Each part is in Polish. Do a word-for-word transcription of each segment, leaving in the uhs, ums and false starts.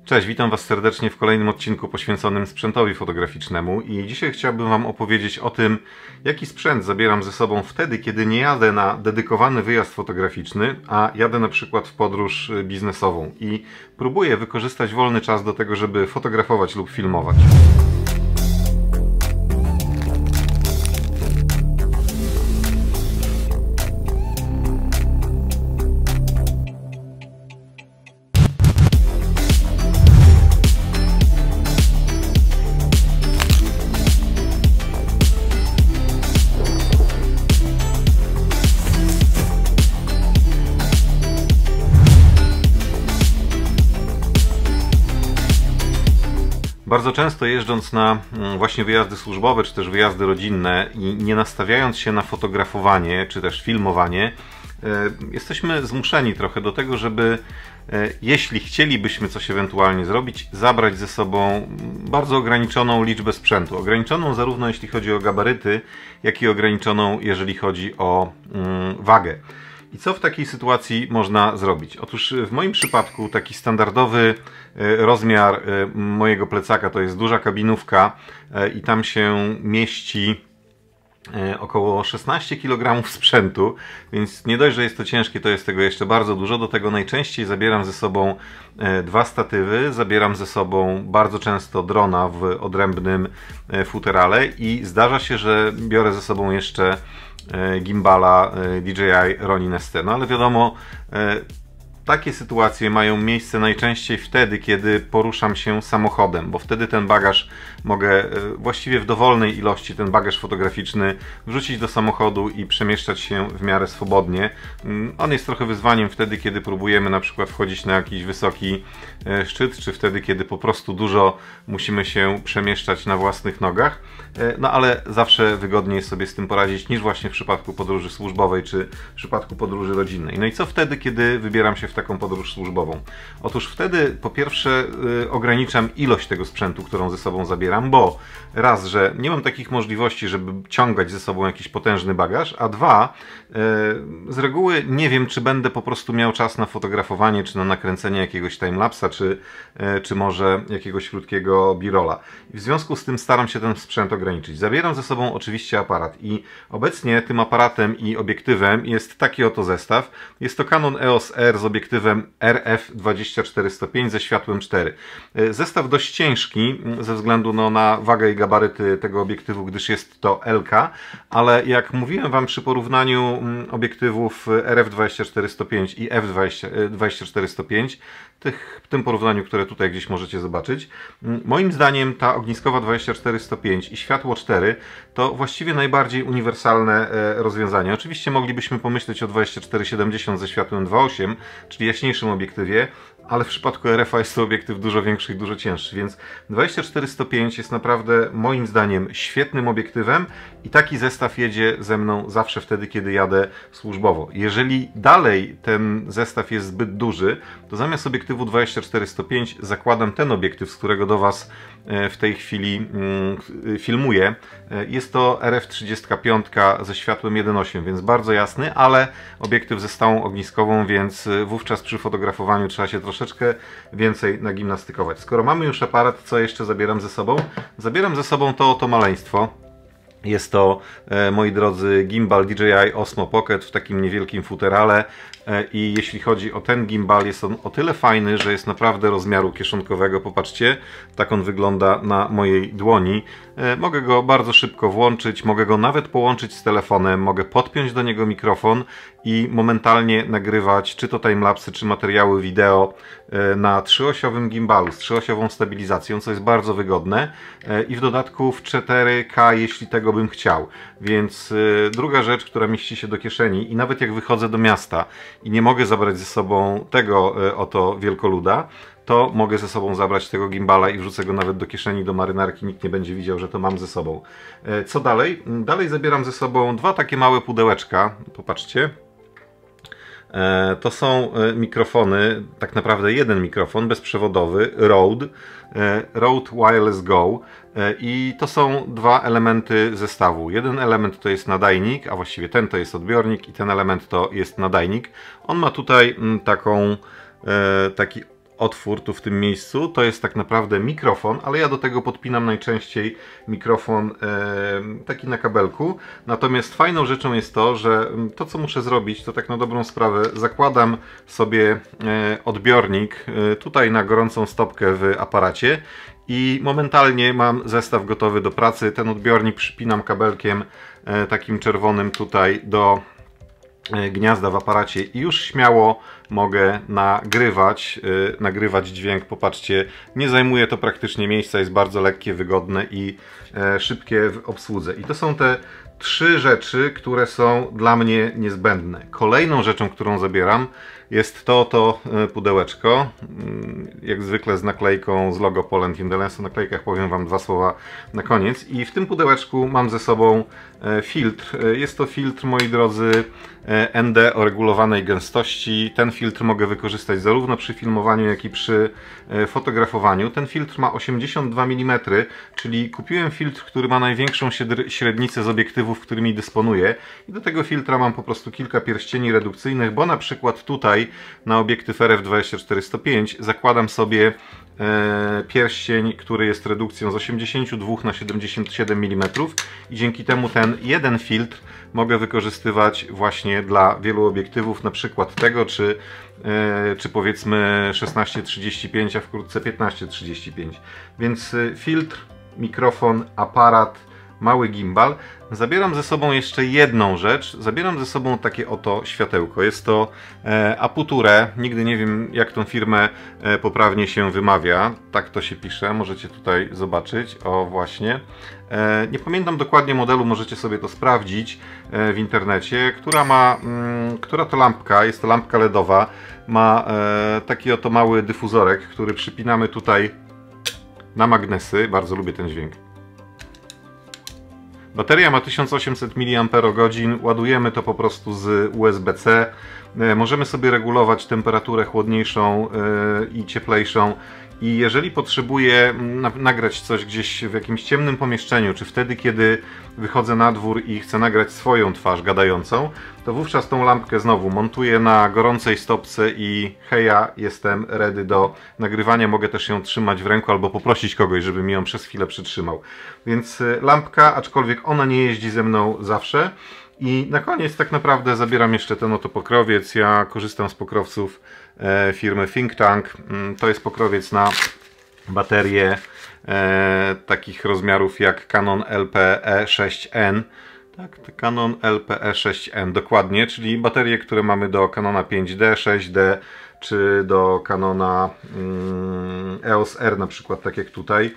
Cześć, witam Was serdecznie w kolejnym odcinku poświęconym sprzętowi fotograficznemu i dzisiaj chciałbym Wam opowiedzieć o tym, jaki sprzęt zabieram ze sobą wtedy, kiedy nie jadę na dedykowany wyjazd fotograficzny, a jadę na przykład w podróż biznesową i próbuję wykorzystać wolny czas do tego, żeby fotografować lub filmować. Bardzo często jeżdżąc na właśnie wyjazdy służbowe, czy też wyjazdy rodzinne i nie nastawiając się na fotografowanie, czy też filmowanie, jesteśmy zmuszeni trochę do tego, żeby jeśli chcielibyśmy coś ewentualnie zrobić, zabrać ze sobą bardzo ograniczoną liczbę sprzętu. Ograniczoną zarówno jeśli chodzi o gabaryty, jak i ograniczoną jeżeli chodzi o wagę. I co w takiej sytuacji można zrobić? Otóż w moim przypadku taki standardowy rozmiar mojego plecaka to jest duża kabinówka i tam się mieści około szesnaście kilogramów sprzętu, więc nie dość, że jest to ciężkie, to jest tego jeszcze bardzo dużo. Do tego najczęściej zabieram ze sobą dwa statywy, zabieram ze sobą bardzo często drona w odrębnym futerale i zdarza się, że biorę ze sobą jeszcze gimbala D J I Ronin S T. No ale wiadomo, takie sytuacje mają miejsce najczęściej wtedy, kiedy poruszam się samochodem, bo wtedy ten bagaż mogę właściwie w dowolnej ilości, ten bagaż fotograficzny, wrzucić do samochodu i przemieszczać się w miarę swobodnie. On jest trochę wyzwaniem wtedy, kiedy próbujemy na przykład wchodzić na jakiś wysoki szczyt, czy wtedy, kiedy po prostu dużo musimy się przemieszczać na własnych nogach. No ale zawsze wygodniej jest sobie z tym poradzić niż właśnie w przypadku podróży służbowej, czy w przypadku podróży rodzinnej. No i co wtedy, kiedy wybieram się w taką podróż służbową? Otóż wtedy po pierwsze yy, ograniczam ilość tego sprzętu, którą ze sobą zabieram, bo raz, że nie mam takich możliwości, żeby ciągać ze sobą jakiś potężny bagaż, a dwa, yy, z reguły nie wiem, czy będę po prostu miał czas na fotografowanie, czy na nakręcenie jakiegoś timelapsa, czy, yy, czy może jakiegoś krótkiego birola. I w związku z tym staram się ten sprzęt ograniczyć. Zabieram ze sobą oczywiście aparat i obecnie tym aparatem i obiektywem jest taki oto zestaw. Jest to Canon E O S R z obiektywem R F dwadzieścia cztery sto pięć ze światłem cztery. Zestaw dość ciężki ze względu no, na wagę i gabaryty tego obiektywu, gdyż jest to L K, ale jak mówiłem Wam przy porównaniu obiektywów R F dwadzieścia cztery sto pięć i F dwadzieścia cztery sto pięć, tych, w tym porównaniu, które tutaj gdzieś możecie zobaczyć, moim zdaniem ta ogniskowa dwadzieścia cztery sto pięć i światło cztery to właściwie najbardziej uniwersalne rozwiązanie. Oczywiście moglibyśmy pomyśleć o dwadzieścia cztery siedemdziesiąt ze światłem dwa osiem, czyli jaśniejszym obiektywie, ale w przypadku R F a jest to obiektyw dużo większy i dużo cięższy, więc dwadzieścia cztery sto pięć jest naprawdę moim zdaniem świetnym obiektywem i taki zestaw jedzie ze mną zawsze wtedy, kiedy jadę służbowo. Jeżeli dalej ten zestaw jest zbyt duży, to zamiast obiektywu dwadzieścia cztery sto pięć zakładam ten obiektyw, z którego do Was w tej chwili filmuję. Jest to R F trzydzieści pięć ze światłem jeden osiem, więc bardzo jasny, ale obiektyw ze stałą ogniskową, więc wówczas przy fotografowaniu trzeba się troszeczkę więcej nagimnastykować. Skoro mamy już aparat, co jeszcze zabieram ze sobą? Zabieram ze sobą to oto maleństwo. Jest to, moi drodzy, gimbal D J I Osmo Pocket w takim niewielkim futerale i jeśli chodzi o ten gimbal, jest on o tyle fajny, że jest naprawdę rozmiaru kieszonkowego. Popatrzcie, tak on wygląda na mojej dłoni. Mogę go bardzo szybko włączyć, mogę go nawet połączyć z telefonem, mogę podpiąć do niego mikrofon i momentalnie nagrywać czy to timelapsy, czy materiały wideo na trzyosiowym gimbalu z trzyosiową stabilizacją, co jest bardzo wygodne i w dodatku w cztery K, jeśli tego bym chciał. Więc druga rzecz, która mieści się do kieszeni i nawet jak wychodzę do miasta i nie mogę zabrać ze sobą tego oto wielkoluda, to mogę ze sobą zabrać tego gimbala i wrzucę go nawet do kieszeni, do marynarki, nikt nie będzie widział, że to mam ze sobą. Co dalej? Dalej zabieram ze sobą dwa takie małe pudełeczka, popatrzcie. To są mikrofony, tak naprawdę jeden mikrofon bezprzewodowy, Rode, Rode Wireless Go, i to są dwa elementy zestawu. Jeden element to jest nadajnik, a właściwie ten to jest odbiornik i ten element to jest nadajnik. On ma tutaj taką, taki otwór tu w tym miejscu to jest tak naprawdę mikrofon, ale ja do tego podpinam najczęściej mikrofon e, taki na kabelku. Natomiast fajną rzeczą jest to, że to co muszę zrobić, to tak na dobrą sprawę zakładam sobie e, odbiornik e, tutaj na gorącą stopkę w aparacie i momentalnie mam zestaw gotowy do pracy. Ten odbiornik przypinam kabelkiem e, takim czerwonym tutaj do gniazda w aparacie i już śmiało mogę nagrywać, yy, nagrywać dźwięk. Popatrzcie, nie zajmuje to praktycznie miejsca, jest bardzo lekkie, wygodne i e, szybkie w obsłudze. I to są te trzy rzeczy, które są dla mnie niezbędne. Kolejną rzeczą, którą zabieram, jest to to pudełeczko, jak zwykle z naklejką z logo Poland in the Lens. O naklejkach powiem Wam dwa słowa na koniec. I w tym pudełeczku mam ze sobą filtr. Jest to filtr, moi drodzy, N D o regulowanej gęstości. Ten filtr mogę wykorzystać zarówno przy filmowaniu, jak i przy fotografowaniu. Ten filtr ma osiemdziesiąt dwa milimetry, czyli kupiłem filtr, który ma największą średnicę z obiektywów, którymi dysponuję. I do tego filtra mam po prostu kilka pierścieni redukcyjnych, bo na przykład tutaj na obiektyw R F dwadzieścia cztery sto pięć zakładam sobie e, pierścień, który jest redukcją z osiemdziesiąt dwa na siedemdziesiąt siedem milimetrów i dzięki temu ten jeden filtr mogę wykorzystywać właśnie dla wielu obiektywów, na przykład tego, czy, e, czy powiedzmy szesnaście trzydzieści pięć, a wkrótce piętnaście trzydzieści pięć. Więc filtr, mikrofon, aparat, mały gimbal. Zabieram ze sobą jeszcze jedną rzecz. Zabieram ze sobą takie oto światełko. Jest to e, Aputure. Nigdy nie wiem, jak tą firmę e, poprawnie się wymawia. Tak to się pisze. Możecie tutaj zobaczyć. O, właśnie. E, nie pamiętam dokładnie modelu. Możecie sobie to sprawdzić e, w internecie. Która ma, mm, która to lampka. Jest to lampka ledowa. Ma e, taki oto mały dyfuzorek, który przypinamy tutaj na magnesy. Bardzo lubię ten dźwięk. Bateria ma tysiąc osiemset miliamperogodzin, ładujemy to po prostu z U S B C. Możemy sobie regulować temperaturę chłodniejszą i cieplejszą. I jeżeli potrzebuję nagrać coś gdzieś w jakimś ciemnym pomieszczeniu, czy wtedy, kiedy wychodzę na dwór i chcę nagrać swoją twarz gadającą, to wówczas tą lampkę znowu montuję na gorącej stopce i heja, jestem ready do nagrywania. Mogę też ją trzymać w ręku albo poprosić kogoś, żeby mi ją przez chwilę przytrzymał. Więc lampka, aczkolwiek ona nie jeździ ze mną zawsze. I na koniec tak naprawdę zabieram jeszcze ten oto pokrowiec. Ja korzystam z pokrowców e, firmy Think Tank. To jest pokrowiec na baterie e, takich rozmiarów jak Canon L P E sześć N. Tak, Canon L P E sześć N dokładnie, czyli baterie, które mamy do Canona pięć D, sześć D, czy do Canona mm, E O S R na przykład, tak jak tutaj.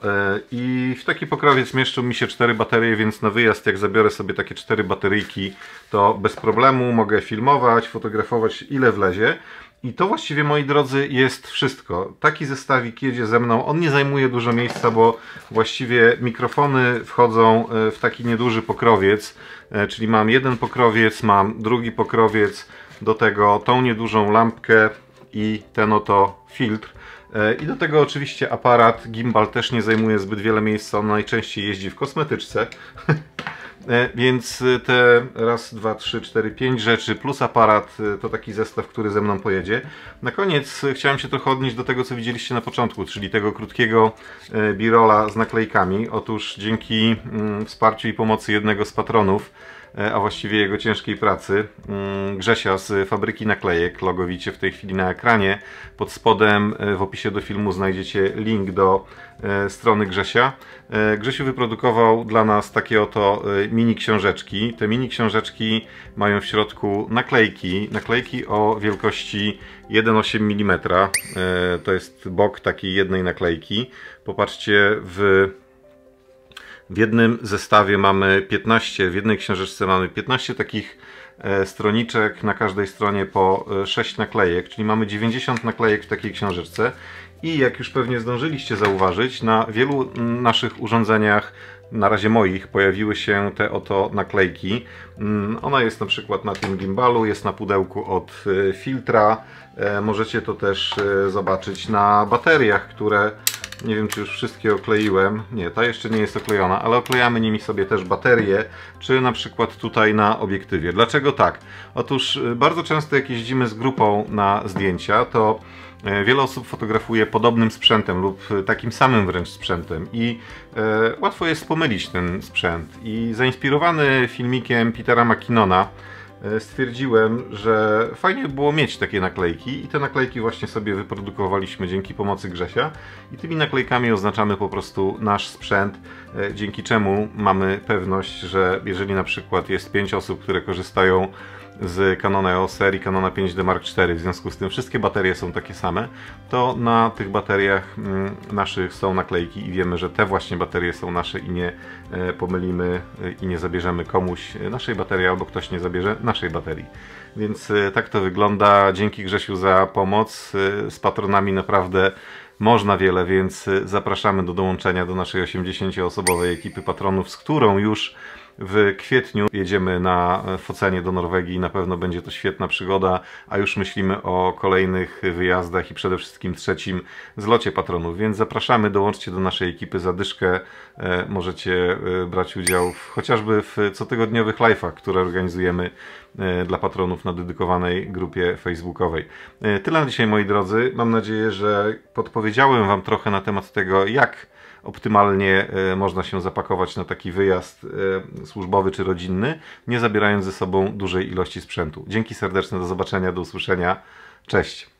I w taki pokrowiec mieszczą mi się cztery baterie, więc na wyjazd jak zabiorę sobie takie cztery bateryjki, to bez problemu mogę filmować, fotografować ile wlezie. I to właściwie, moi drodzy, jest wszystko. Taki zestawik jedzie ze mną. On nie zajmuje dużo miejsca, bo właściwie mikrofony wchodzą w taki nieduży pokrowiec. Czyli mam jeden pokrowiec, mam drugi pokrowiec, do tego tą niedużą lampkę i ten oto filtr. I do tego oczywiście aparat, gimbal też nie zajmuje zbyt wiele miejsca, on najczęściej jeździ w kosmetyczce. Więc te raz, dwa, trzy, cztery, pięć rzeczy plus aparat to taki zestaw, który ze mną pojedzie. Na koniec chciałem się trochę odnieść do tego, co widzieliście na początku, czyli tego krótkiego birola z naklejkami. Otóż dzięki wsparciu i pomocy jednego z patronów, a właściwie jego ciężkiej pracy, Grzesia z Fabryki Naklejek, logo widzicie w tej chwili na ekranie. Pod spodem w opisie do filmu znajdziecie link do strony Grzesia. Grzesiu wyprodukował dla nas takie oto mini książeczki. Te mini książeczki mają w środku naklejki, naklejki o wielkości jeden przecinek osiem milimetra. To jest bok takiej jednej naklejki. Popatrzcie, w W jednym zestawie mamy piętnaście, w jednej książeczce mamy piętnaście takich stroniczek, na każdej stronie po sześć naklejek, czyli mamy dziewięćdziesiąt naklejek w takiej książeczce. I jak już pewnie zdążyliście zauważyć, na wielu naszych urządzeniach, na razie moich, pojawiły się te oto naklejki. Ona jest na przykład na tym gimbalu, jest na pudełku od filtra. Możecie to też zobaczyć na bateriach, które... Nie wiem, czy już wszystkie okleiłem. Nie, ta jeszcze nie jest oklejona, ale oklejamy nimi sobie też baterie, czy na przykład tutaj na obiektywie. Dlaczego tak? Otóż bardzo często jak jeździmy z grupą na zdjęcia, to Wiele osób fotografuje podobnym sprzętem lub takim samym wręcz sprzętem i łatwo jest pomylić ten sprzęt. I zainspirowany filmikiem Petera McKinnona stwierdziłem, że fajnie by było mieć takie naklejki i te naklejki właśnie sobie wyprodukowaliśmy dzięki pomocy Grzesia i tymi naklejkami oznaczamy po prostu nasz sprzęt, dzięki czemu mamy pewność, że jeżeli na przykład jest pięć osób, które korzystają z Canona E O S R i Canona pięć D Mark cztery, w związku z tym wszystkie baterie są takie same, to na tych bateriach naszych są naklejki i wiemy, że te właśnie baterie są nasze i nie pomylimy i nie zabierzemy komuś naszej baterii albo ktoś nie zabierze naszej baterii. Więc tak to wygląda. Dzięki Grzesiu za pomoc. Z patronami naprawdę można wiele, więc zapraszamy do dołączenia do naszej osiemdziesięcioosobowej ekipy patronów, z którą już w kwietniu jedziemy na focenie do Norwegii. Na pewno będzie to świetna przygoda, a już myślimy o kolejnych wyjazdach i przede wszystkim trzecim zlocie patronów, więc zapraszamy, dołączcie do naszej ekipy. Za dyszkę możecie brać udział w, chociażby w cotygodniowych live'ach, które organizujemy dla patronów na dedykowanej grupie facebookowej. Tyle na dzisiaj, moi drodzy. Mam nadzieję, że podpowiedziałem Wam trochę na temat tego, jak optymalnie można się zapakować na taki wyjazd służbowy czy rodzinny, nie zabierając ze sobą dużej ilości sprzętu. Dzięki serdeczne, do zobaczenia, do usłyszenia. Cześć!